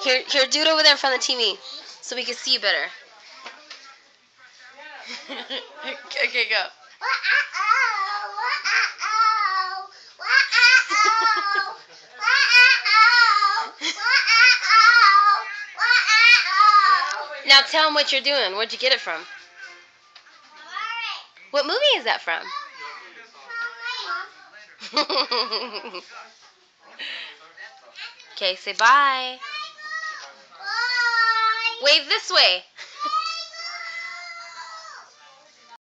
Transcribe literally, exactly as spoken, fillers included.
Here, here, do it over there in front of the T V, so we can see you better. Okay, go. Now tell them what you're doing. Where'd you get it from? What movie is that from? Okay, say bye. Bye. Wave this way.